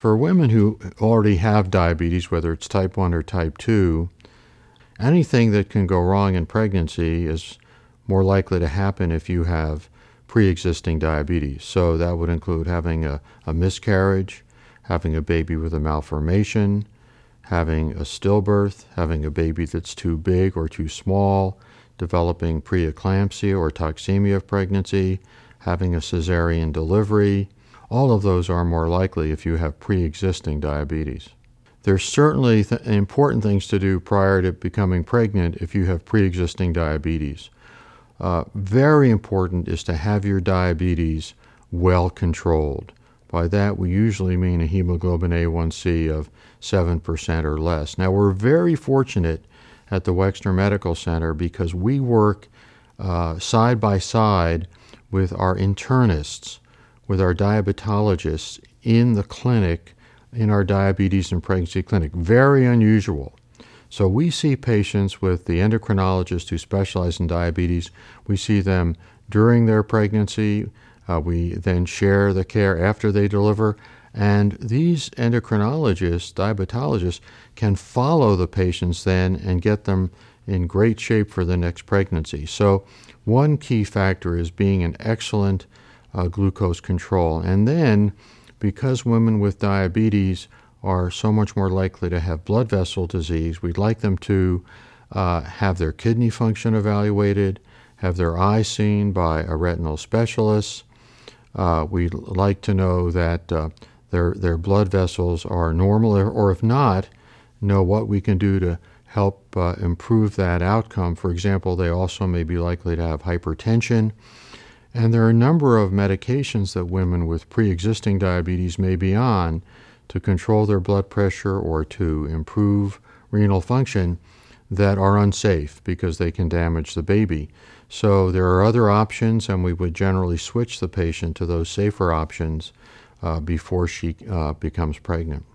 For women who already have diabetes, whether it's type 1 or type 2, anything that can go wrong in pregnancy is more likely to happen if you have pre-existing diabetes. So that would include having a miscarriage, having a baby with a malformation, having a stillbirth, having a baby that's too big or too small, developing preeclampsia or toxemia of pregnancy, having a cesarean delivery. All of those are more likely if you have pre-existing diabetes. There's certainly important things to do prior to becoming pregnant if you have pre-existing diabetes. Very important is to have your diabetes well controlled. By that, we usually mean a hemoglobin A1C of 7% or less. Now, we're very fortunate at the Wexner Medical Center because we work side by side with our internists, with our diabetologists in the clinic, in our diabetes and pregnancy clinic. Very unusual. So we see patients with the endocrinologist who specialize in diabetes. We see them during their pregnancy. We then share the care after they deliver. And these endocrinologists, diabetologists, can follow the patients then and get them in great shape for the next pregnancy. So one key factor is being an excellent glucose control. And then, because women with diabetes are so much more likely to have blood vessel disease, we'd like them to have their kidney function evaluated, have their eyes seen by a retinal specialist. We'd like to know that their blood vessels are normal, or if not, know what we can do to help improve that outcome. For example, they also may be likely to have hypertension. And there are a number of medications that women with pre-existing diabetes may be on to control their blood pressure or to improve renal function that are unsafe because they can damage the baby. So there are other options, and we would generally switch the patient to those safer options before she becomes pregnant.